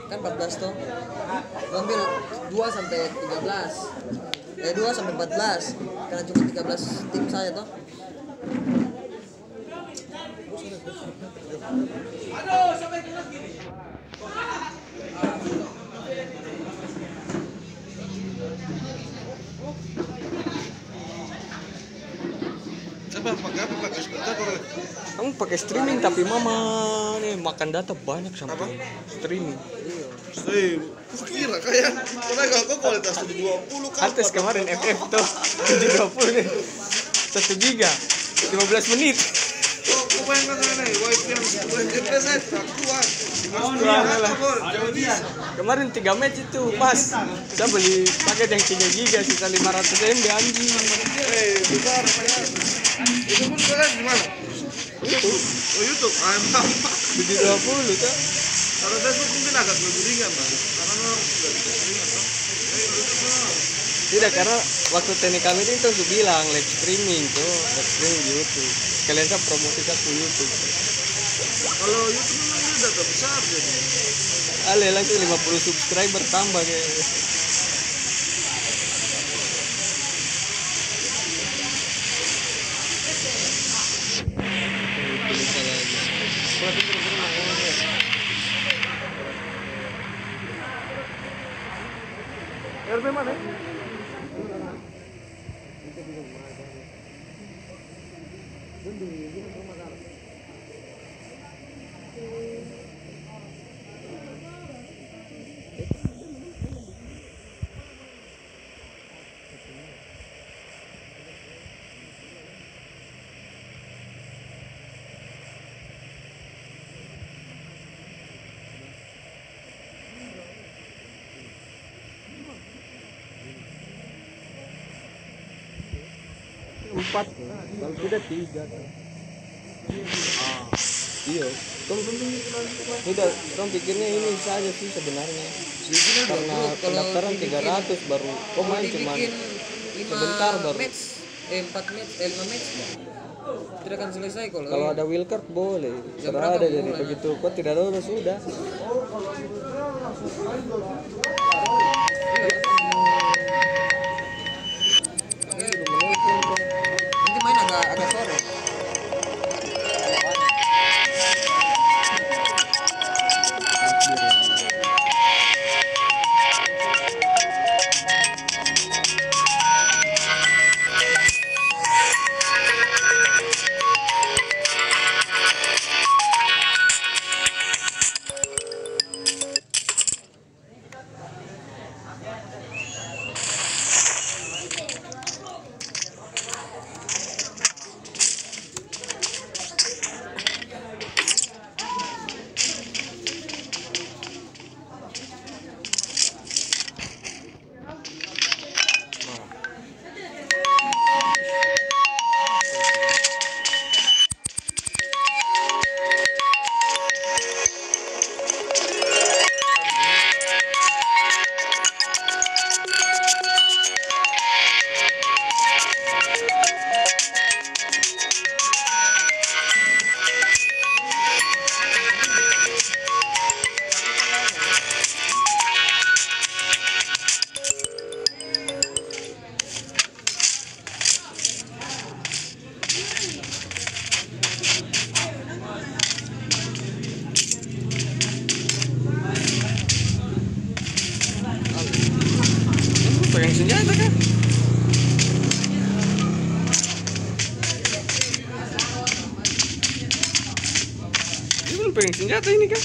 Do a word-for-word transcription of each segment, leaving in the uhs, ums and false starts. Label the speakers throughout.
Speaker 1: kan empat belas tuh. Gua ambil dua sampai tiga belas. Eh dua sampai empat belas. Karena cuma tiga belas tim saya tuh.
Speaker 2: Aduh, sampai kena gini.
Speaker 3: Coba pakai apa pakai skuter boleh?
Speaker 4: Kamu pakai streaming tapi mama nih makan data banyak sampai streaming.
Speaker 3: Saya kira kayak mereka kok kualitas tujuh dua puluh kan.
Speaker 4: Artis kemarin F F tuh tujuh dua puluh nih. satu giga lima belas menit.
Speaker 3: Oh, kau bayangkan nih, wifi yang sepuluh M B saya tidak kuat.
Speaker 4: Kurang lah. Kemarin tiga match itu pas. Saya beli paket yang tiga giga sisa lima ratus M B anjing.
Speaker 3: Eh, besar ya. Itu pun kalian di mana?
Speaker 4: YouTube.
Speaker 3: Oh, YouTube. Ah, emang.
Speaker 4: tujuh dua puluh tuh.
Speaker 3: Kalau Facebook mungkin agak lebih ringan, Bang. Karena orang sudah bisa ringan, toh. Eh, YouTube mah.
Speaker 4: Tidak, karena waktu teknik kami itu tuh bilang live streaming tuh, live streaming di YouTube. Sekalian saya promosikan ke YouTube.
Speaker 3: Kalau YouTube memang ini data besar jadi.
Speaker 4: Ale langsung lima puluh subscriber tambah kayak.
Speaker 3: R P mana?
Speaker 4: Empat, kalau tidak tiga. Iya, tom tidak, tom pikirnya ini saja sih sebenarnya. Karena pendaftaran tiga ratus baru, kok main cuma sebentar baru.
Speaker 1: Match, eh empat match, eh lima match. Tidak akan selesai kalau.
Speaker 4: Kalau ada wildcard boleh,
Speaker 1: Jam
Speaker 4: sudah ada
Speaker 1: berapa
Speaker 4: jadi
Speaker 1: mulai?
Speaker 4: begitu. Kok tidak ada sudah.
Speaker 1: Nanti main agak agak sore.
Speaker 4: Pegang senjata kan? Ini belum pegang senjata ini kan?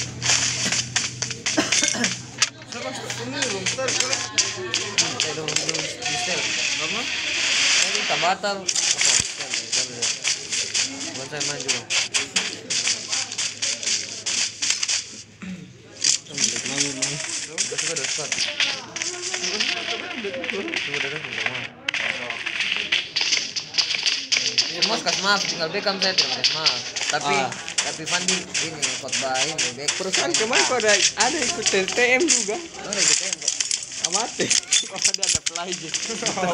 Speaker 3: Siapa ini belum start kan?
Speaker 1: Eh dong belum di stel.
Speaker 3: Karena
Speaker 1: Ini tak batal. Apa? Stel, stel, stel. Bukan saya main juga. Udah suka udah start. Sudah udah sudah. Semua kasih maaf, tinggal Beckham saya terima kasih maaf. Tapi
Speaker 4: Ah.
Speaker 1: tapi Fandi ini khotbah ini back.
Speaker 4: Perusahaan kemarin kok ada ada ikut T T M juga.
Speaker 1: Oh, udah gitu ya, Pak.
Speaker 4: Amati. Oh, ada ada play gitu.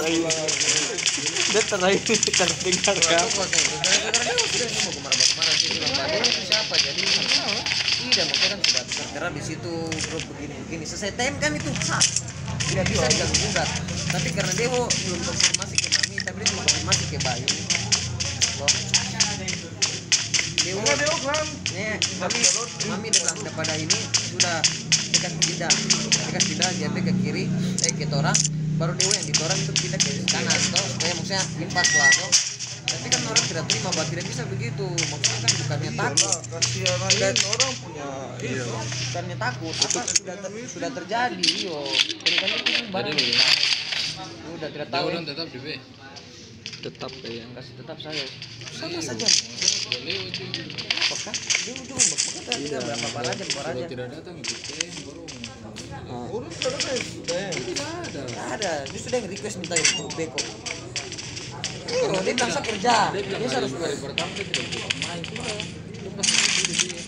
Speaker 4: Dia terakhir terdengar
Speaker 1: Kalau
Speaker 4: kan?
Speaker 1: aku kok saya, karena dia sudah mau kemana-mana sih bilang Pak, dia itu siapa jadi Tidak, maksudnya kan sudah tertera di situ grup begini begini. Selesai time kan itu hak. Tidak bisa diganggu gugat. Tapi karena Dewo belum konfirmasi ke Mami, tapi dia belum konfirmasi ke Bayu. Loh. Dewo,
Speaker 3: Enggak dia kan.
Speaker 1: nih, Mami, Mami dalam daripada ini sudah dekat pindah, dekat pindah J P ke kiri, eh ke Torang, baru Dewo yang di Torang itu pindah ke kanan, toh, supaya maksudnya impas lah, toh. Tapi kan orang tidak terima, bah tidak bisa begitu. Maksudnya kan bukannya takut,
Speaker 3: Kasihan aja orang punya iya.
Speaker 1: bukannya takut, apa sudah ter, sudah terjadi, yo. Jadi kan itu barang udah tidak tahu.
Speaker 2: Orang tetap di B.
Speaker 4: Tetap ya.
Speaker 1: Kasih tetap saya. Sama saja. Apakah dia cuma berkata tidak berapa apa aja, berapa aja.
Speaker 2: Tidak datang ikut tes baru.
Speaker 3: Urus selesai sudah.
Speaker 2: Tidak ada.
Speaker 1: Tidak ada, dia sudah yang request minta ikut beko. Oh, dia bilang saya kerja, dia harus
Speaker 2: Hari pertama dia tidak bisa main sudah. Itu pas itu dia.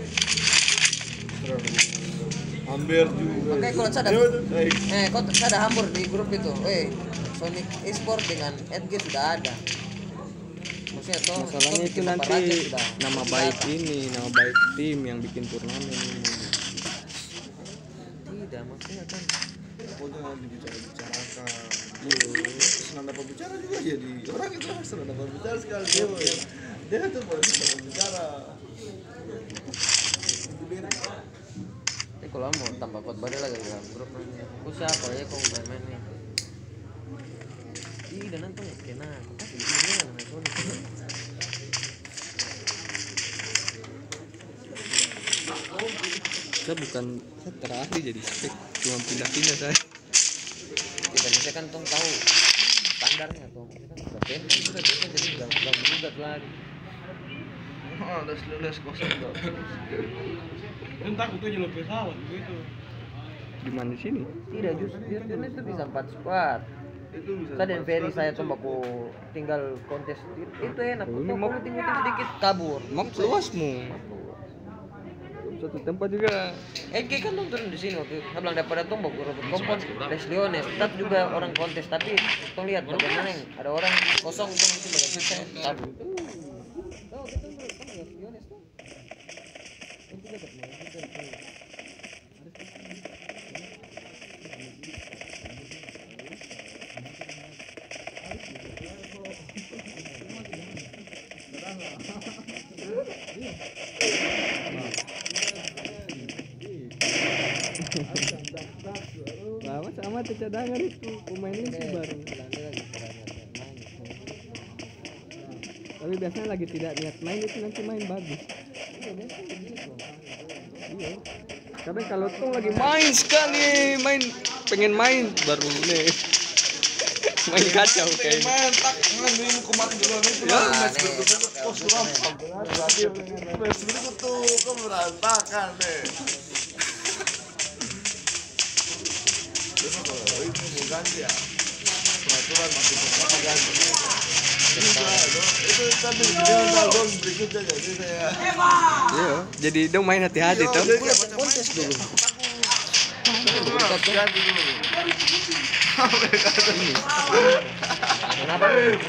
Speaker 3: Hampir juga.
Speaker 1: Oke, kalau saya ada, eh, kau saya ada hambur di grup itu, eh, Sonic Esport dengan Edge sudah ada. Maksudnya toh,
Speaker 4: Masalahnya
Speaker 1: toh
Speaker 4: itu
Speaker 1: bikin
Speaker 4: nanti
Speaker 1: paparazzi sudah.
Speaker 4: nama
Speaker 1: Sudah
Speaker 4: baik
Speaker 1: ada.
Speaker 4: ini, nama baik tim yang bikin turnamen ini.
Speaker 1: Tidak, maksudnya kan.
Speaker 3: Pokoknya jangan dibicara-bicarakan. Senang dapat bicara juga jadi orang itu senang dapat bicara sekali dia dia tuh boleh bicara.
Speaker 1: Tapi kalau mau tambah pot badai lagi dalam grup nanti. Aku siapa ya kau main-main nih? Ih, dan nonton ya kena. Tapi ini yang nonton.
Speaker 4: Saya bukan saya terahli jadi spek, cuma pindah-pindah saya.
Speaker 1: Kita bisa kan tong tahu standarnya tuh. Kita kan sudah band kan sudah biasa jadi nggak nggak berubah lagi.
Speaker 3: Ah, das leles kosong dah.
Speaker 2: Entah aku tuh jalur pesawat begitu.
Speaker 4: Di mana di sini?
Speaker 1: Tidak, justru justru itu bisa empat squad.
Speaker 3: Itu bisa.
Speaker 1: Saya dan Ferry saya tuh baku tinggal kontes itu enak.
Speaker 4: Oh,
Speaker 1: Tuh
Speaker 4: ini mau-
Speaker 1: kalau tinggal sedikit kabur.
Speaker 4: Map luasmu. Satu tempat juga.
Speaker 1: Eh, kayak kan nonton di sini waktu itu. Saya bilang daripada tuh baku rebut kompon Les Leones. Tetap juga orang kontes tapi tuh lihat bagaimana yang ada orang kosong tuh itu bagian saya kabur. Oh, kita kan Les Leones tuh. Itu dekat mau kita tuh.
Speaker 4: Lama sama tuh cadangan itu pemainnya sih baru. Tapi biasanya lagi tidak niat main itu nanti main bagus. Iya. Tapi kalau tuh lagi main sekali, main pengen main baru nih. Main kacau kayak.
Speaker 3: Main tak ngan dirimu kemarin dulu itu.
Speaker 4: Ya,
Speaker 3: Mas betul kos kurang. Mas betul tuh kau berantakan deh. Besok kalau itu mau ganti ya. Peraturan masih pertama ganti. Itu tadi dia nonton berikutnya jadi saya.
Speaker 4: Iya, jadi dong main hati-hati tuh.
Speaker 1: Kontes dulu.
Speaker 3: Ganti dulu.
Speaker 1: Kenapa?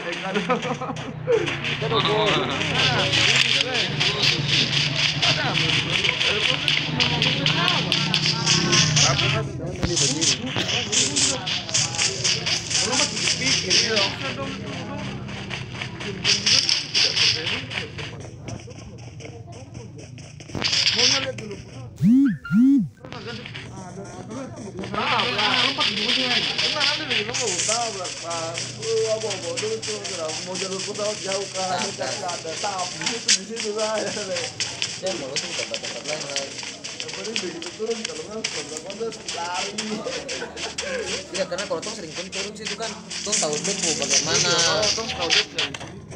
Speaker 3: Mau jalur pesawat jauh kan ada tahap di situ di situ saya deh.
Speaker 1: Saya mau tuh tempat-tempat lain lagi.
Speaker 3: Yang penting begitu turun kalau nggak kontes lari.
Speaker 1: Iya, karena kalau tuh sering turun situ kan, tuh tahu tempo bagaimana.
Speaker 3: Tuh tahu deh kan.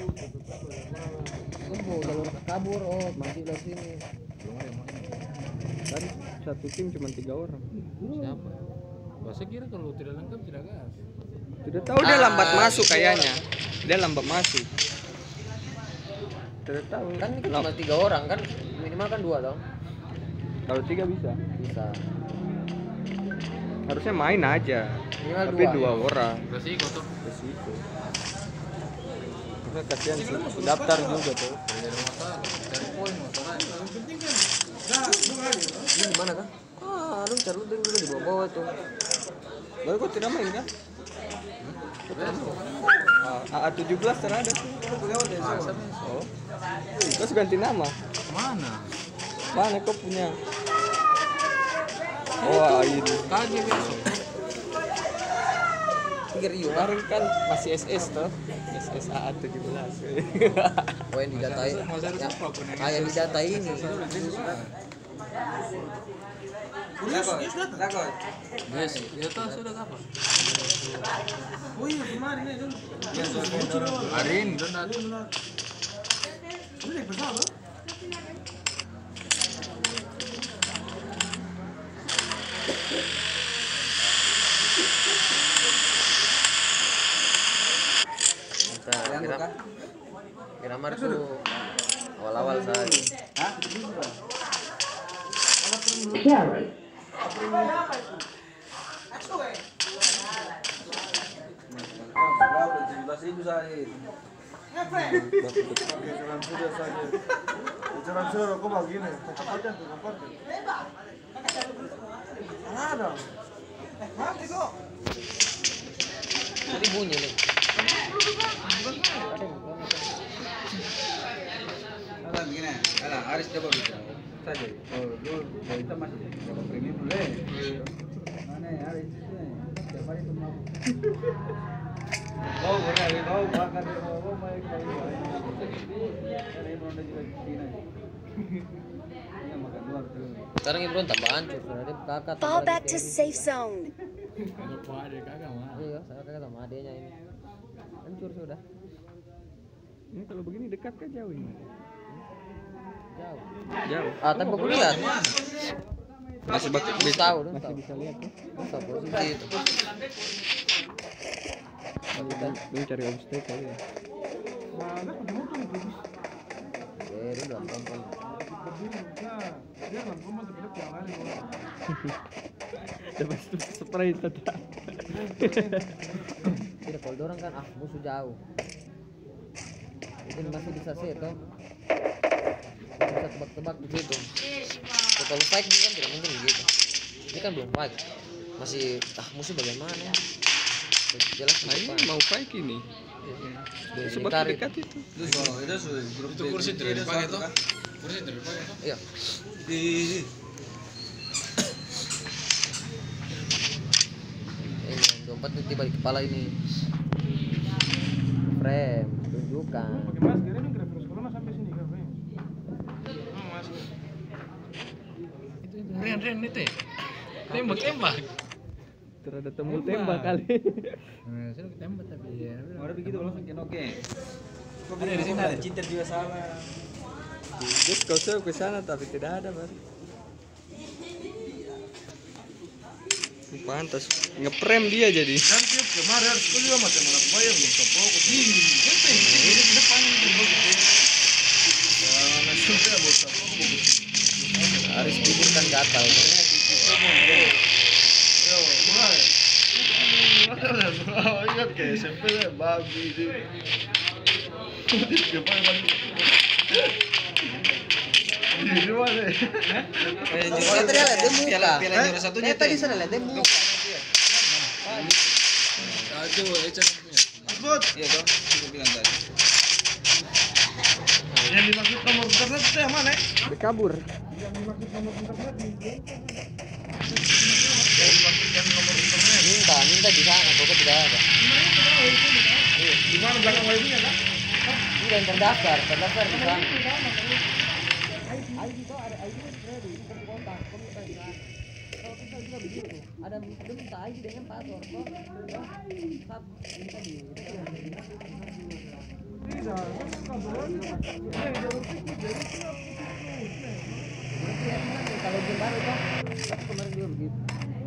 Speaker 1: Tempo jalur kabur, oh masih dari sini.
Speaker 4: Kan satu tim cuma tiga orang.
Speaker 2: Siapa? Bahasa kira kalau tidak lengkap tidak gas.
Speaker 4: Tidak tahu dia lambat masuk kayaknya. Dia lambat masuk. Tidak tahu.
Speaker 1: Kan ini cuma tiga orang kan, minimal kan dua dong.
Speaker 4: Kalau tiga bisa.
Speaker 1: Bisa.
Speaker 4: Harusnya main aja.
Speaker 1: Minimal
Speaker 4: Tapi
Speaker 1: dua.
Speaker 4: dua orang.
Speaker 2: Resiko tuh.
Speaker 4: Resiko. Karena kasihan su- su- daftar juga tuh.
Speaker 2: Tidak ada masalah. Cari poin masalahnya. Yang penting kan
Speaker 1: luteng di mana kah? Ah, lu cari luteng juga di bawah-bawah tuh.
Speaker 4: Baru kok tidak main kan? A A tujuh belas terada. Oh. Terus ganti nama.
Speaker 2: Mana?
Speaker 4: Mana kau punya? Oh, ini.
Speaker 2: Kage besok.
Speaker 1: Pikir iya.
Speaker 4: Kemarin kan masih S S tuh. S S A A tujuh belas.
Speaker 1: Oh yang didatai. Ya, kayak didatai ini.
Speaker 2: Yes, ya tahu sudah apa?
Speaker 3: Oh iya kemarin itu.
Speaker 2: Hari ini dan ada.
Speaker 3: Udah bersama.
Speaker 1: Nah, kira kira mar tuh awal-awal saja.
Speaker 3: Hah? Jalan sudah saja. Jalan sudah kok begini. Kapan tuh kapan? Ada. Mati kok.
Speaker 1: Jadi bunyi nih.
Speaker 3: Ada begini. Ada Aris coba bicara. Saja. Oh, dulu kita masih coba premium dulu. Mana Aris? Siapa itu mau? Oh, boleh. Oh, makan oh, baik baik. Ada yang mau juga Cina. Ini makan luar tuh.
Speaker 1: Sekarang Ibron tambah hancur, ada kakak.
Speaker 5: Fall back to safe zone.
Speaker 2: Kalau ada kagak mah.
Speaker 1: Iya, saya kakak sama adenya ini. Hancur sudah.
Speaker 4: Ini kalau begini dekat kan jauh ini.
Speaker 1: Jauh.
Speaker 4: Jauh.
Speaker 1: Ah, tapi aku lihat.
Speaker 4: Masih bak
Speaker 1: Bisa tahu, dong,
Speaker 4: masih
Speaker 1: tahu.
Speaker 4: bisa lihat tuh.
Speaker 1: Bisa posisi itu.
Speaker 4: Lu cari obstacle kali ya.
Speaker 1: Eh, itu udah tonton.
Speaker 4: Dapat spray tetap.
Speaker 1: Tidak kalau dorang kan ah musuh jauh. Mungkin masih bisa sih itu. Bisa tebak-tebak di situ. So, kalau fight kan tidak mungkin begitu. Ini kan belum fight. Masih ah musuh bagaimana? Jelas
Speaker 4: Nah, ini mau fight ini.
Speaker 1: Dari
Speaker 4: Sebab
Speaker 1: tarik.
Speaker 4: dekat itu.
Speaker 3: Itu soal itu sudah grup
Speaker 2: Itu kursi dari dipakai tuh. Kursi dari dipakai tuh.
Speaker 1: Iya.
Speaker 3: Di
Speaker 1: Ini dompet nih tiba di kepala ini. Frame, tunjukkan.
Speaker 2: Itu Ren Ren itu. Tembak tembak.
Speaker 4: Terada temu tembak kali.
Speaker 2: Nah, saya tembak tapi ya.
Speaker 3: Ada begitu kalau mungkin oke. Kok
Speaker 2: Ada di sini ada.
Speaker 3: cinta juga sama.
Speaker 4: Terus kau suruh ke sana tapi tidak ada, Bang. Pantas ngeprem dia jadi.
Speaker 3: Kan tiap kemarin harus kau juga macam mana bayang belum fokus. Ini itu ini depan itu bagus. Karena sudah bos fokus.
Speaker 1: Harus bibir kan gatal.
Speaker 3: Yo, mulai. Oh, ingat ke S M P deh, babi itu. Dia pakai baju. Ini mana?
Speaker 1: Oh, tadi lihat dia muka.
Speaker 3: Piala juara satunya
Speaker 1: Eh, tadi saya lihat dia muka.
Speaker 2: Aduh, Ecan punya.
Speaker 3: Sebut. Iya dong, aku bilang tadi. Yang dimaksud nomor internet itu yang mana?
Speaker 4: Dia kabur.
Speaker 3: Yang dimaksud nomor internet itu. Yang dimaksudkan nomor internet.
Speaker 1: Minta, minta di sana, pokoknya tidak ada.
Speaker 3: Di mana belakang wifi-nya kan?
Speaker 1: Tidak yang terdaftar, terdaftar di sana. Ada dia minta I D dengan password kok. Sat minta di. Kalau game baru toh, tapi kemarin juga begitu.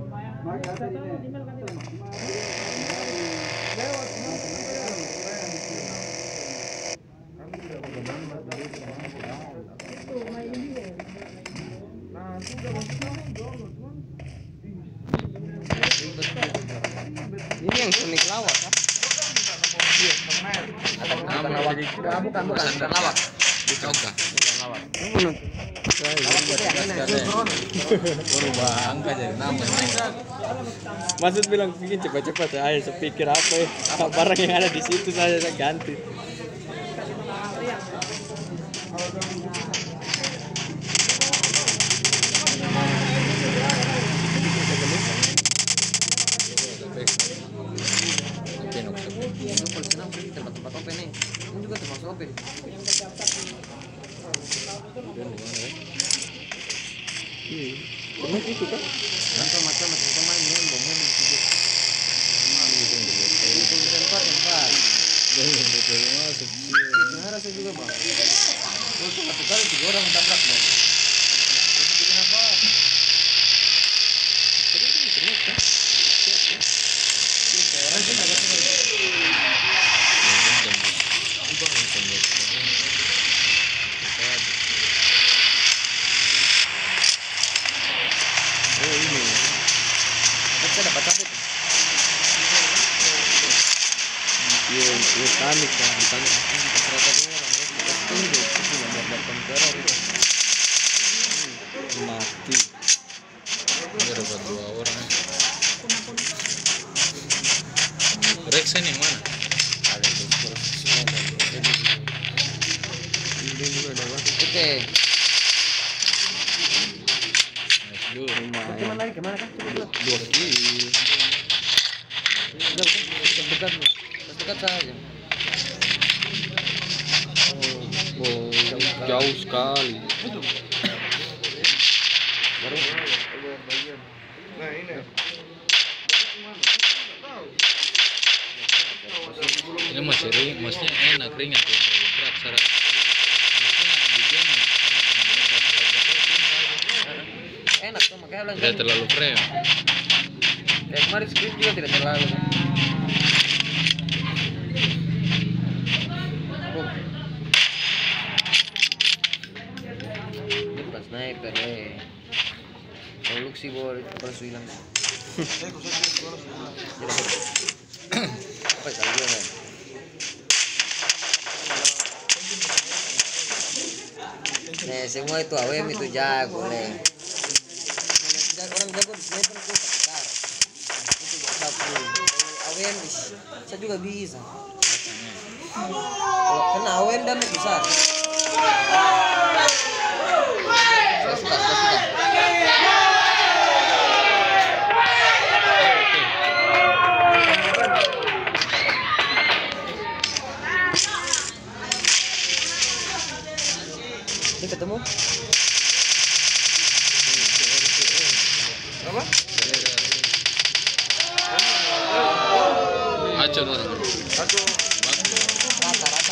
Speaker 4: Ini yang Sonic lawak kan?
Speaker 1: Bukan lawak. Bukan bukan bukan bukan lawak.
Speaker 2: Oka. Awas.
Speaker 1: Berubah angka jadi nama.
Speaker 4: Maksud bilang bikin cepat-cepat saya sepikir apa ya? Barang yang ada di situ saya ganti.
Speaker 1: Tempat-tempat open nih. Ini juga termasuk open.
Speaker 4: Cuma itu kan?
Speaker 1: Nanti macam macam pemain yang bangun tiga. Itu tempat tempat.
Speaker 2: Betul masuk.
Speaker 1: Nah, rasa juga bang. Itu satu kali tiga orang tabrak bang. Itu kenapa? Orang sih agak oh ini. Kita dapat apa itu?
Speaker 4: Iya, iya panik kan, panik.
Speaker 1: Ternyata dia orang ya, kita tunggu, itu nggak dapat teror itu.
Speaker 4: Mati.
Speaker 2: Dia dapat dua orang. Rexen yang mana?
Speaker 1: Ada itu terus.
Speaker 4: Ini juga ada apa?
Speaker 1: Oke.
Speaker 2: Nice dulu.
Speaker 1: Kemana lagi? Kemana kan? Coba dulu.
Speaker 4: Dua kili.
Speaker 1: Udah, udah, dekat nih. Dekat saja.
Speaker 4: Oh, jauh sekali.
Speaker 1: Baru.
Speaker 3: Nah ini.
Speaker 2: Ini masih ring, maksudnya enak ringan tuh. Berat syarat.
Speaker 1: Enak tuh makanya
Speaker 2: Tidak
Speaker 1: lanjut.
Speaker 2: terlalu frame.
Speaker 1: Ya kemarin skrip juga tidak terlalu. Oh. Ini bukan sniper eh. Kalau Luxi boleh terus hilang. Apa kali dia kan? Nih semua itu A W M itu jago nih. Orang jago di sniper itu pakar. Itu buat satu. A W M saya juga bisa. Kalau kena A W M dan besar. Saya suka, saya suka. Ini ketemu? Apa?
Speaker 2: Acun orang.
Speaker 1: Rata-rata.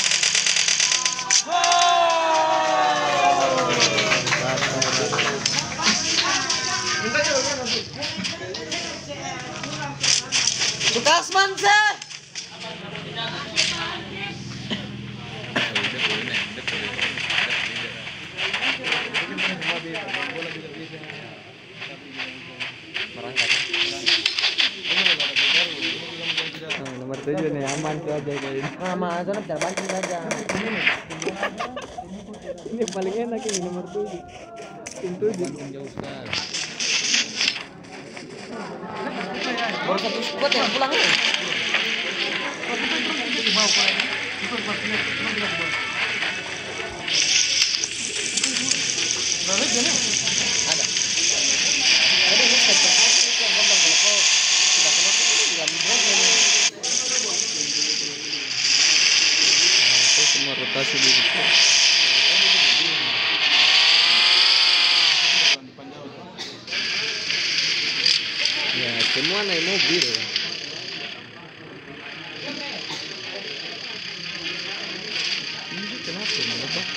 Speaker 1: Sukasman sih. Merangkak.
Speaker 4: Nah, nomor tujuh nih aman tuh aja kayak ini.
Speaker 1: Nama aja lah bicara banting saja.
Speaker 4: Ini paling enak ini nomor tujuh. Tim tujuh.
Speaker 2: Jauh sekali.
Speaker 1: Baru satu squad yang pulang nih. Ada. Ada ini satu yang gombang kalau kau sudah kenal itu bilang bos ini.
Speaker 4: Itu semua rotasi di situ. Ya, semua naik mobil. Ini kenapa meledak?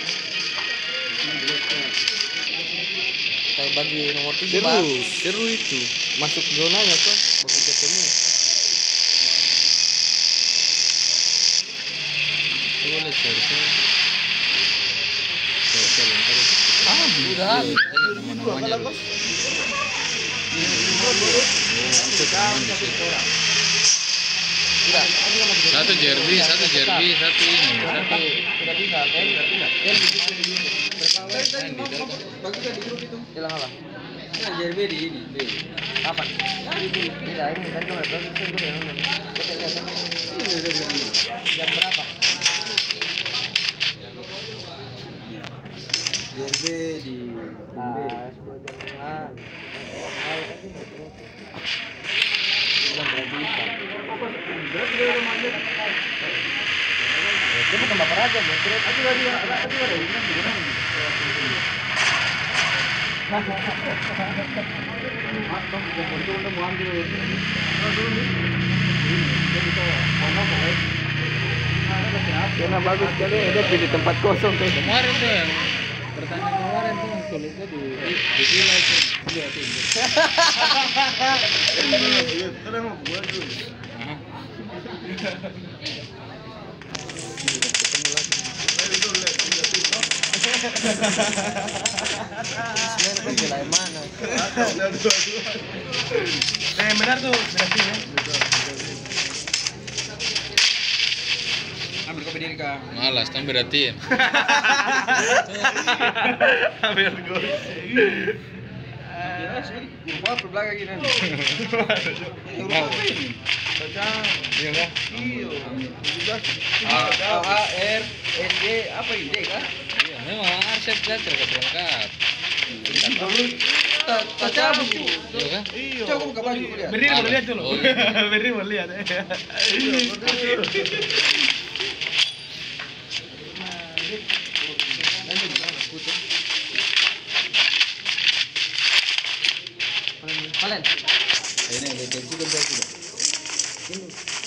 Speaker 1: Kayak bagi nomor tujuh
Speaker 4: Seru,
Speaker 1: Pak.
Speaker 4: seru itu. Masuk zonanya tuh, baru ketemu.
Speaker 2: Boleh seharusnya. Seharusnya lengkap.
Speaker 1: Ah, udah.
Speaker 2: Nama-namanya dulu.
Speaker 1: Sudah.
Speaker 2: Satu Jerby, satu Jerby, satu ini, satu
Speaker 1: Sudah bisa. Kan? Kan?
Speaker 2: main di dalam.
Speaker 3: Bagikan di grup itu.
Speaker 1: Hilang apa?
Speaker 3: Kan J R B di ini, B.
Speaker 1: Kapan? Tidak, ini kan cuma bagus itu yang nonton. Kita lihat kan. Jam berapa?
Speaker 3: J R B di
Speaker 1: Ah, sepuluh jam. Bukan bisa. Itu bukan bapak raja, Bos. Aku lagi aku ada ini kan.
Speaker 4: Karena bagus sekali ada di tempat kosong tuh.
Speaker 2: Kemarin tuh yang pertandingan kemarin tuh kulitnya di di villa itu. Lihat itu.
Speaker 3: Kan emang gua tuh.
Speaker 2: Hah?
Speaker 1: Sebenarnya kan bela yang mana?
Speaker 3: Eh benar tuh, berarti ya. Ambil kopi diri kak.
Speaker 2: Malas, kan beratin.
Speaker 3: Ambil gol. Gua per belakang gini.
Speaker 2: Mau.
Speaker 3: Baca.
Speaker 2: Iya kan?
Speaker 3: Iyo.
Speaker 2: A
Speaker 3: A R S J apa ini J kah?
Speaker 2: Iya, memang Arset kan terkait lengkap.
Speaker 3: Baca buku.
Speaker 2: Iya kan?
Speaker 3: Iyo. Coba buka baju lihat.
Speaker 2: Berdiri mau lihat dulu.
Speaker 3: Berdiri mau lihat.
Speaker 1: Kalian?
Speaker 3: Ini detensi kan baju.
Speaker 1: Ini.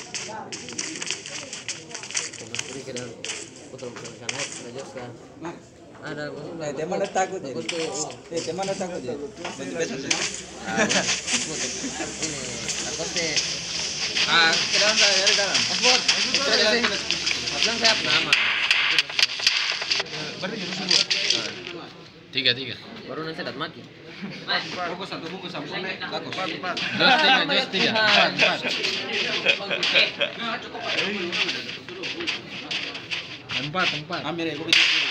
Speaker 1: Kalau kiri ke dalam putar putar kan naik aja kan. Ada
Speaker 3: Eh, dia mana takut jadi?
Speaker 1: Takut ke
Speaker 3: Eh, dia mana takut jadi? Baju biasa sih.
Speaker 1: ini. Takut ke
Speaker 3: Ah, ke dalam saya dari dalam.
Speaker 1: Asbot. Bilang saya nama.
Speaker 3: Berarti jurus dulu.
Speaker 2: Tiga tiga.
Speaker 1: Baru nanti dapat maki.
Speaker 3: Bungkus satu bungkus Samsung nih. Bagus.
Speaker 2: Jos tiga, jos tiga. Empat, empat. Empat, empat.
Speaker 3: Ambil ya, kopi dulu.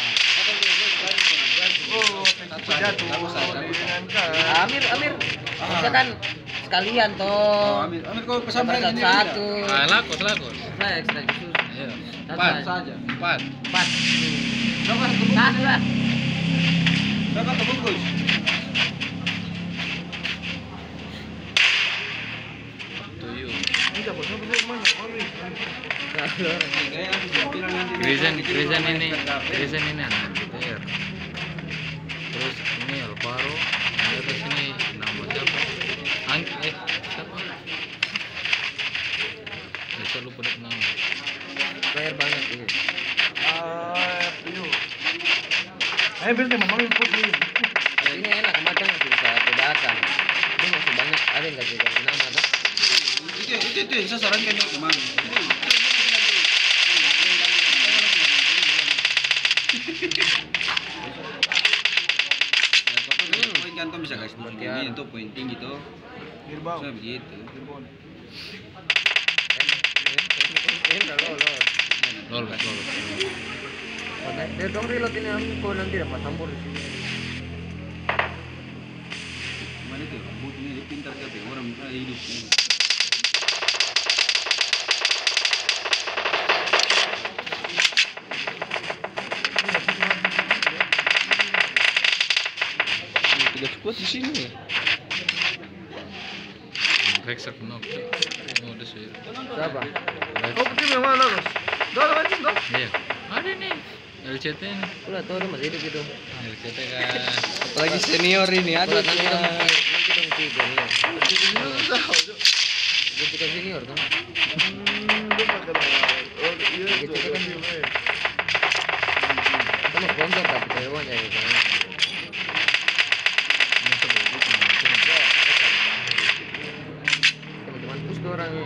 Speaker 3: Oh, jatuh.
Speaker 1: Amir, Amir. Bisa kan sekalian
Speaker 3: Oh,
Speaker 1: toh.
Speaker 3: ambil, ambil kau pesan
Speaker 1: Dapat
Speaker 3: mereka ini.
Speaker 1: satu.
Speaker 2: Ah, lakos, lakos.
Speaker 1: Saya ekstra jus.
Speaker 2: Iya.
Speaker 1: Satu
Speaker 2: Empat
Speaker 3: saja.
Speaker 2: Empat.
Speaker 1: Empat.
Speaker 3: Berapa satu
Speaker 1: Satu
Speaker 3: bungkus?
Speaker 1: lah.
Speaker 3: Berapa satu bungkus?
Speaker 2: Tujuh. Grisen, Grisen ini, Grisen ini anak D P R. Terus ini Alvaro, di atas ini nama siapa? Ang, eh siapa? Bisa lupa deh nama.
Speaker 1: Player banget ini.
Speaker 3: Ah, iyo. Eh, berarti memang putih.
Speaker 1: Ini enak macam bisa bedakan. Ini masih banyak ada yang nggak dikasih nama tuh.
Speaker 3: Itu itu itu yang saya sarankan yang kemana? Poin kan tuh bisa kasih ini tuh poin tinggi tuh. Saya begitu.
Speaker 1: Ini udah lolos.
Speaker 2: Lolos, lolos.
Speaker 1: Dia dong reload ini aku nanti dapat campur di sini.
Speaker 3: Mana itu? Rambut ini dia pintar sekali orang ah, hidup ini.
Speaker 4: Tiga squad di sini.
Speaker 2: Rexer knock. Oh, udah sih.
Speaker 1: Siapa?
Speaker 2: Oh,
Speaker 3: Itu memang lolos. Dah lah anjing dah.
Speaker 2: iya. Ada nih. L C T nih.
Speaker 1: Udah tahu dia masih hidup gitu.
Speaker 2: L C T kan.
Speaker 4: Apalagi senior ini ada.
Speaker 1: Udah nanti dong nanti dong tiga nih. Dia tiga senior kan. Gitu kan. Kamu sponsor tapi hewan ya gitu.
Speaker 2: Masa bodoh cuma itu.
Speaker 1: Teman-teman pus tuh orang.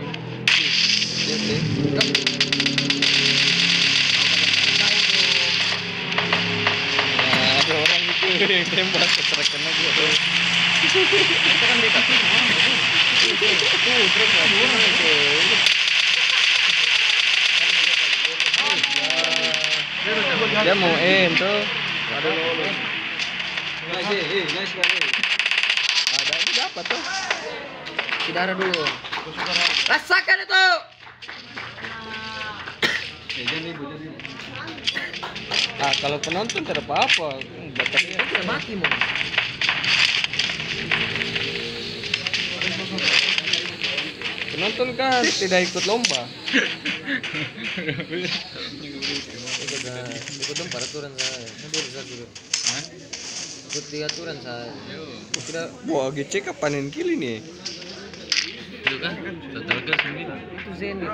Speaker 4: Nah, ada orang itu yang tembak terkena dia tuh.
Speaker 1: Itu kan dekat tuh. Tuh, terus
Speaker 4: Dia mau end tuh. Ada lolos.
Speaker 3: Guys, eh, guys, guys.
Speaker 4: Ada ini dapat tuh.
Speaker 1: Tidak ada dulu. Rasakan itu.
Speaker 3: Eh, jadi ibu, jadi.
Speaker 4: Ah, kalau penonton tidak apa-apa. Batasnya
Speaker 1: Tidak mati mau.
Speaker 4: penonton kan tidak ikut lomba.
Speaker 1: Ikut dong peraturan saya. Nanti bisa dulu. Ikuti aturan saya. Tidak.
Speaker 4: Wah, G C panen kili nih.
Speaker 2: Itu kan total gas sembilan.
Speaker 1: Itu Zenit.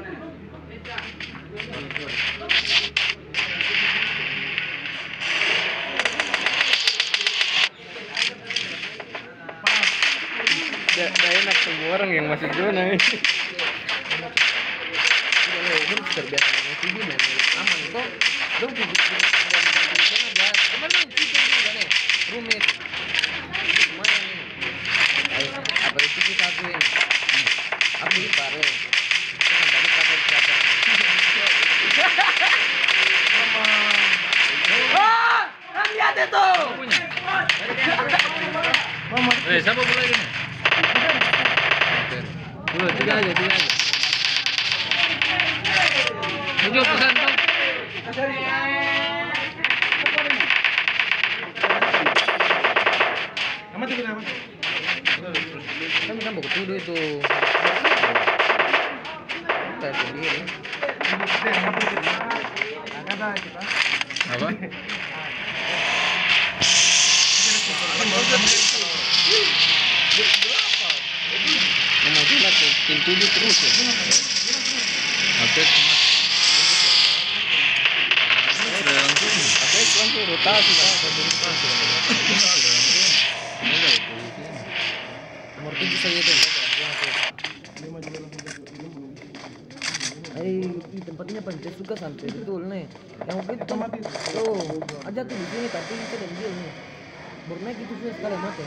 Speaker 4: Tidak enak semua orang yang masuk zona ini.
Speaker 1: Tidak loh, dong terbiasa dengan T V men. Aman kok. Dong T V aja. Kemarin dong T V juga nih. Rumit. Lumayan nih. Ayo, apa itu T V satu ini? Apa itu baru? Kan tadi pakai berapa? Oh, lihat itu.
Speaker 2: Punya. Eh, siapa pula lagi nih? Dua, tiga aja, tiga aja. Muncul pesan tuh.
Speaker 1: Kan kan buku tuduh itu. Kita sendiri.
Speaker 2: Apa?
Speaker 4: Memajulah tuh tim tujuh terus ya.
Speaker 2: Oke, mas. Udah langsung.
Speaker 4: Oke, langsung rotasi pak.
Speaker 1: Nomor tujuh saja itu. Eh, di tempatnya paling saya suka sampai betul nih. Yang waktu itu tempat tuh aja tuh di sini tapi kita dan dia nih. Baru naik itu sudah sekali mati.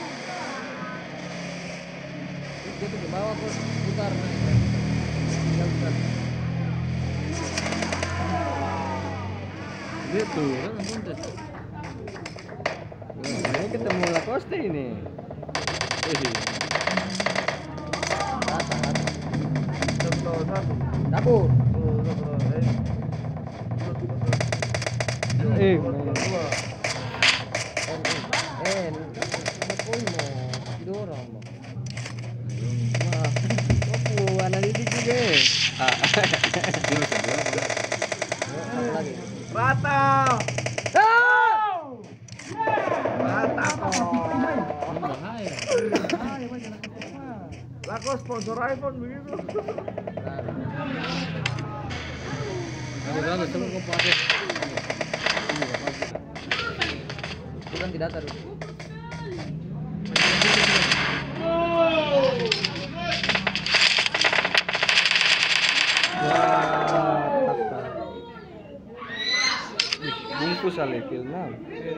Speaker 1: Terus dia tuh ke bawah kok putar naik. Tinggal putar.
Speaker 2: Gitu, kan puntet.
Speaker 4: Ini ketemu Lacoste ini.
Speaker 1: Rata, rata. Tabur.
Speaker 4: Eh,
Speaker 1: Eh, nggak poin mau tidur orang mau.
Speaker 4: wah, aku analitik juga. Ah,
Speaker 1: Satu lagi.
Speaker 3: Rata.
Speaker 2: Ini bahaya.
Speaker 3: Laku sponsor iPhone begitu.
Speaker 2: Ada berapa semua kau pakai?
Speaker 1: Itu kan tidak taruh.
Speaker 4: bungkus ale film.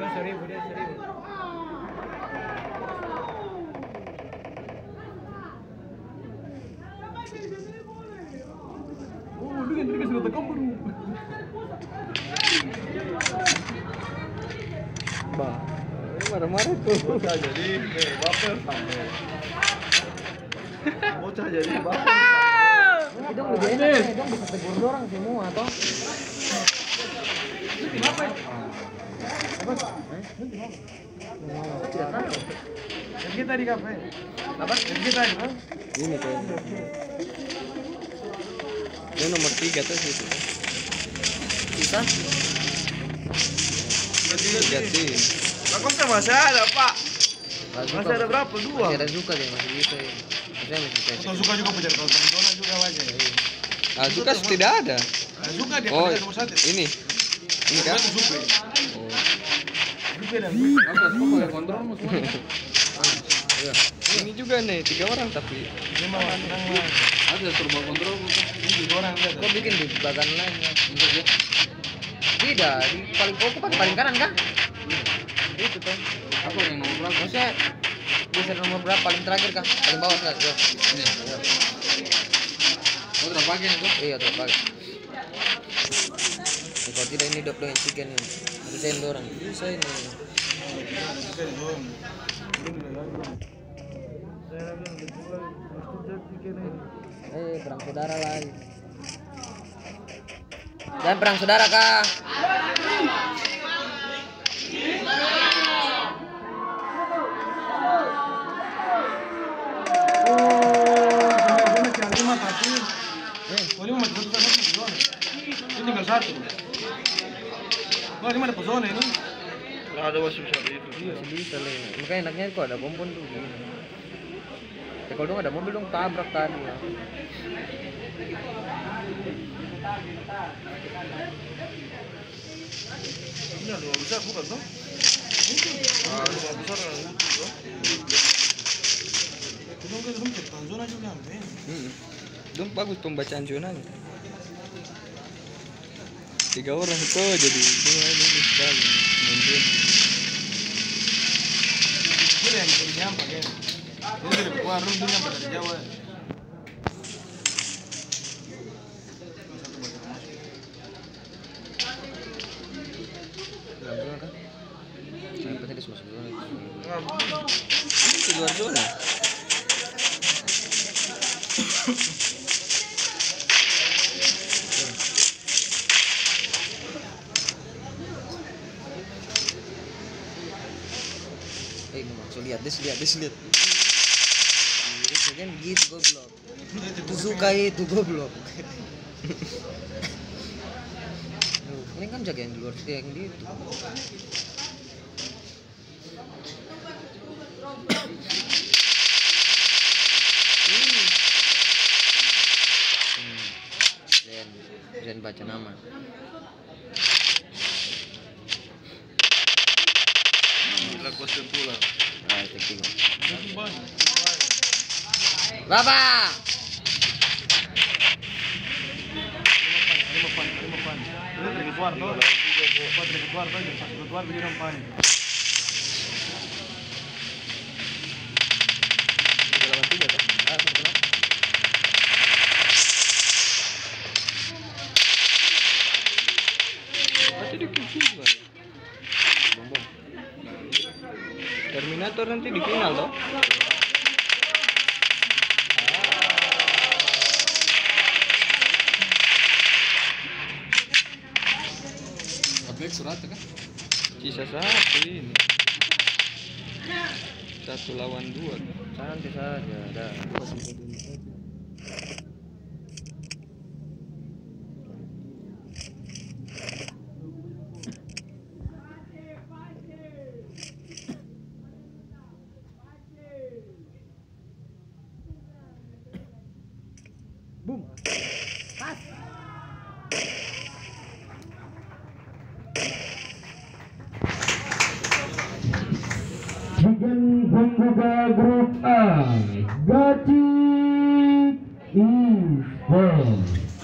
Speaker 4: Bah, ini marah-marah tuh.
Speaker 3: Bocah jadi eh, baper sampai. Bocah jadi baper.
Speaker 1: Dong lebih enak, eh, dong bisa tegur dorang semua toh. Tidak tahu.
Speaker 3: Kita di kafe.
Speaker 1: Apa?
Speaker 3: Kita di kafe.
Speaker 4: Ini kayaknya. Ini nomor tiga tuh situ.
Speaker 1: Bisa?
Speaker 4: Jati.
Speaker 3: Lakosnya masih ada, Pak.
Speaker 1: Masih
Speaker 3: Masih ada berapa? Dua.
Speaker 1: Masih ada suka deh, masih bisa ya. Masih masih bisa.
Speaker 3: Kalau suka juga punya tonton zona juga lagi.
Speaker 4: Ah, suka tidak ada.
Speaker 3: Nah, suka dia
Speaker 4: Oh,
Speaker 3: pada nomor satu.
Speaker 4: ini. Ini kan?
Speaker 3: Itu suka.
Speaker 4: Oh.
Speaker 3: Suka dan
Speaker 2: Apa? Apa ya kontrol semua?
Speaker 1: Iya.
Speaker 4: Ini juga nih, tiga orang tapi.
Speaker 3: lima orang lah.
Speaker 2: Ada serba kontrol bukan?
Speaker 3: Ini tiga orang lihat.
Speaker 1: Kok bikin di bagian lain ya?
Speaker 2: Enggak ya?
Speaker 1: Tidak, di paling pokok pakai paling kanan kan? Itu tuh.
Speaker 2: Apa yang nomor berapa?
Speaker 1: Maksudnya bisa nomor berapa paling terakhir kah? Paling bawah kan? Yo.
Speaker 2: Ini. Oh, udah pakai itu?
Speaker 1: Iya tuh pakai. kalau tidak ini hidup dengan chicken ini. Harus saya dorong. Bisa ini. Eh, perang saudara lagi. Dan perang saudara kah?
Speaker 3: Tinggal satu. Wah, ini mana pesona ini? Ada masih besar itu.
Speaker 1: Masih bisa lah ini. Makanya enaknya kok ada kompon tuh. Ya, kalau dong ada mobil dong tabrak tadi ya.
Speaker 3: Ini ada besar bukan toh? Ah, ada besar yang lucu toh. Itu kan belum tekan zona juga sampai.
Speaker 4: Hmm. Dong bagus pembacaan zonanya. Tiga orang itu jadi dua ini sekali main.
Speaker 3: Ini yang bisa nyampe kan. Ini dari warung itu nyampe dari Jawa.
Speaker 1: Sampai tadi masuk zona itu.
Speaker 4: Ini di luar zona.
Speaker 1: Eh, maksud lihat, des lihat, des lihat. Ini kan gitu goblok. Itu suka itu goblok. Duh, ini kan jaga yang di luar yang di itu. Hmm. Zen, Zen baca nama.
Speaker 3: Gila kos pulang.
Speaker 1: Ah, itu tiga.
Speaker 3: Banyak.
Speaker 1: Bapak.
Speaker 3: Lima pan, lima pan. Ini dari keluar toh. Pas dari keluar toh, pas keluar beli pan.
Speaker 1: delapan tiga kan? Ah, sebelah.
Speaker 4: Pasti dikit kali.
Speaker 1: Bom-bom.
Speaker 4: Terminator nanti di final toh.
Speaker 2: Abek surat kan?
Speaker 4: Sisa satu ini. Satu lawan dua.
Speaker 1: Santai saja, dah. Boom.
Speaker 6: Dengan pembuka grup A, Gaci Esports.